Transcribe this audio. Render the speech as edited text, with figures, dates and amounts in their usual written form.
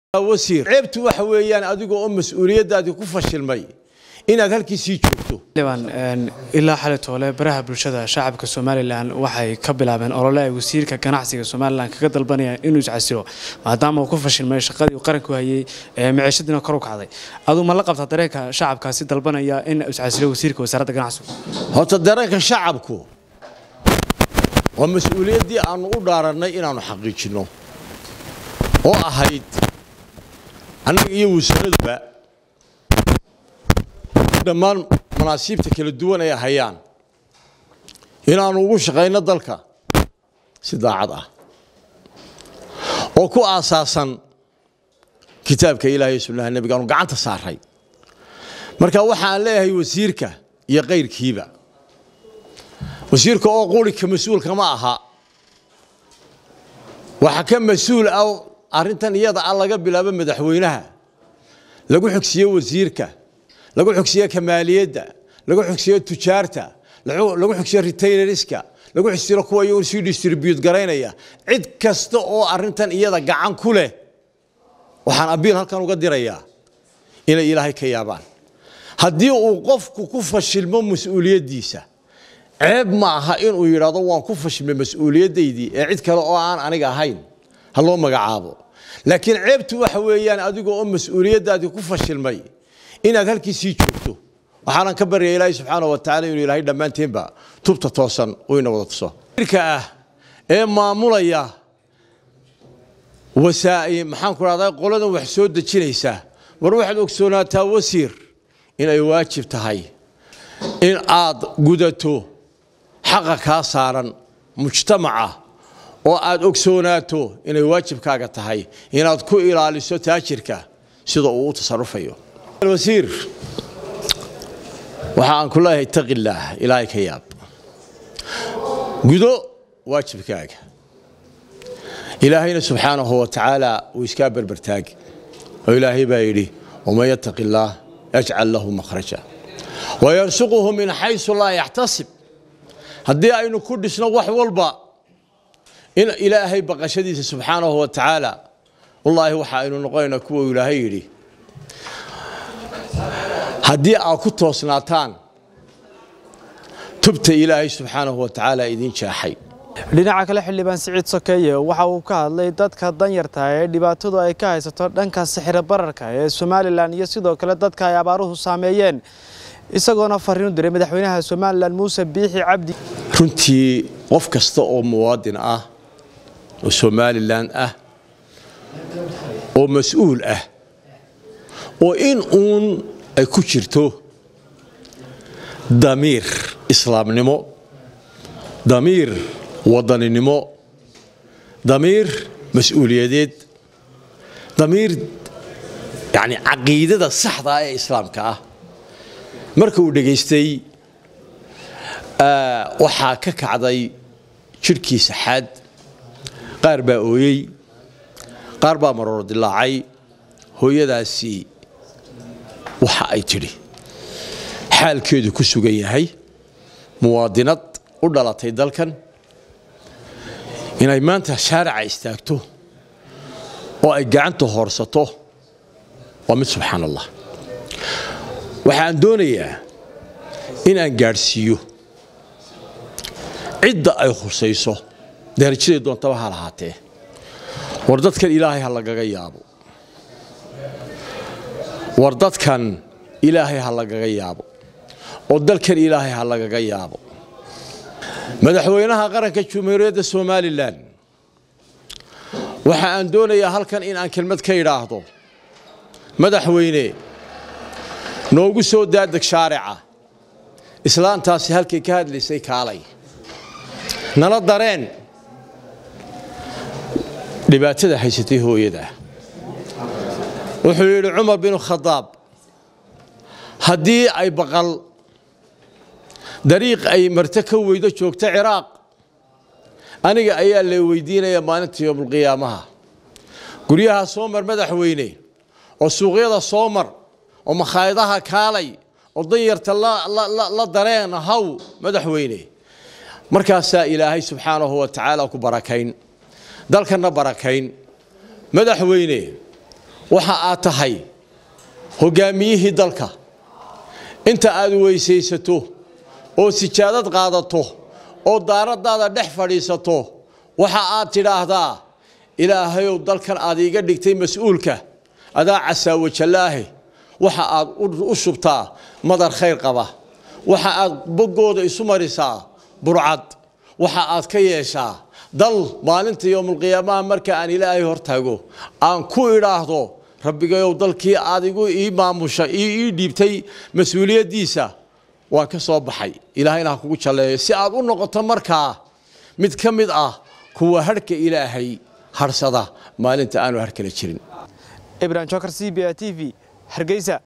وسير عيبت waxa weeyaan adiga oo mas'uuliyadaadi ku fashilmay inaad halkiisii joogto ilaa xalatoole baraha bulshada shacabka Soomaaliland waxay ka bilaabeen olole ay wasiirka ganacsiga Soomaaliland kaga dalbanayaan inuu iscasilo maadaama uu ku fashilmay shaqadii uu qaranku hayay maciishadina kor u kacday aduu ma la qabtaa dareenka shacabkaasi dalbanaya in uu iscasilo wasiirka wasaaradda ganacsiga horta dareenka shacabku waa mas'uuliyadii aanu u dhaaranay inaanu xaqiijino oo ahayd aniga iyo wasaaradba dhammaan munaasibta kala duwan ay hayaan inaanu ugu shaqeyno dalka si daacad ah oo ku aasaasan kitaabka Ilaahay sunnada nabiga aanu gacanta saaray marka waxaan leeyahay wasiirka iyo qeyrkiiba wasiirka oo qulka mas'uulka ma aha waxa ka mas'uul ah arrintan iyada laga bilaabo madaxweynaha lagu xigsiyo wasiirka lagu xigsiyo kamaaliyada lagu xigsiyo tujaarta lagu xigsiyo retailerska lagu xigsiyo kuwa ay si distribute gareynaya cid kasta oo arrintan iyada gacan ku leh waxaan abiil halkan uga dirayaa inay Ilaahay ka yaabaan hadii uu qofku ku fashilmo mas'uuliyadiisa ceeb ma aha inuu yiraahdo waan ku fashilmay mas'uuliyadeydii ee cid kale oo aan aniga ahayn haloo magacaabo laakiin ceebtu waxa weeyaan adiga oo mas'uuliyadaadi ku fashilmay inaad halkiisii joogto waxaan ka baryaa Ilaahay subhanahu wa ta'ala inuu Ilaahay dhamaanteeba tubta toosan oo ina wada tuso irka ah ee maamulaya wasaa'il maxaan ku raadayay qoladan wax soo dajinaysa war waxaad ogsoonataa wasiir inay waajib tahay in aad gudato xaqa ka saaran mujtamaca oo aad ogsoonaato inay waajibkaaga tahay inaad ku ilaaliso taajirka sida uu u tasarufayo wasiir waxaan ku leeyahay taqillah Ilaahay ka yaab gudo waajibkaaga Ilaahayna subhanahu wa ta'ala uu iska barbartaag oo Ilaahay baa yiri wama yattaqillah yaj'al lahu makhraja wa yarzuquhu min haythu la yahtasib hadii aynu ku dhisno wax walba in Ilaahay baqashadiisa subhanahu wa ta'ala wallahi waxa aynu noqoynaa kuwa Ilaahay yiri hadii aad ku toosnaataan tubta Ilaahay subhanahu wa ta'ala idin jaaxay dhinaca kale xildhibaan Siciid Sokeeye waxa uu ka hadlay dadka danyarta ee dhibaatadu ay ka haysato dhanka sixir bararka ee Soomaaliland iyo sidoo kale dadka ay abaaruhu saameeyeen isagoona fariin u diray madaxweynaha Soomaaliland Muuse Biixi Cabdi runtii qof kasta oo muwaadin ah oo Soomaaliland ah oo mas'uul ah oo in uun ay ku jirto damiir islaamnimo damiir wadaninimo damiir mas'uuliyadeed damiir yani aqeedada saxda ah ee islaamka ah marka uu dhageystay waxa ka kacday jirkiisa xad qaar baa ooyay qaar baa maroor dilaacay hooyadaasi waxa ay tiri xaalkeedu ku sugan yahay muwaadinad u dhalatay dalkan inay maanta shaarica istaagto oo ay gacanta horsato waa mid subhanallah waxaan doonayaa in aan gaarsiiyo cidda ay khusayso darajada doontaba ha lahaatee war dadkan Ilaahay ha lagaga yaabo war dadkan Ilaahay ha lagaga yaabo oo dalkan Ilaahay ha lagaga yaabo madaxweynaha qaranka Jamhuuriyadda Soomaaliland waxa aan doonayaa halkan in aan kelmad ka yiraahdo madaxweyne noogu soo daadag shaarica islaantaasi halkay ka hadlaysay kaalay nala dareen dhibaatada haysatay hooyada wuxuu yiri Umar bin Khattab hadii ay baqal dariiq ay martaka weydo joogta Ciraaq aniga ayaa la weydiinaya maalinta yawmul qiyaamaha guriyaha Soomar madaxweyne oo suuqyada Soomar oo makhaayadaha kaalay oo danyarta la dareen haw madaxweyne markaas Ilaahay subhanahu wa ta'ala ku barakayn dalkana barakayn madaxweyne waxa aad tahay hogaamiyihii dalka inta aad weysaysato oo sijaadad qaadato oo daaradaada dhex fadhiisato waxa aad tidhaahdaa ilaahayow dalkan aad iga dhigtay mas'uulka adaa casaawo jallaahe waxa aad u shubtaa madar khayr qaba waxa aad boggooda isu marisaa burcad waxa aad ka yeeshaa dal maalinta yawmul qiyaamaha marka aan ilaahay hortaago aan ku idhaahdo rabbigayow dalkii aad igu ii maamusha ii dhiibtay mas'uuliyadiisa waan ka soo baxay ilaahayna ha kugu jaleeyo si aad u noqoto markaa mid ka mid ah kuwa harka ilaahay harsada maalinta aanu har kala jirin ibrahim jokar CBA TV hargeysa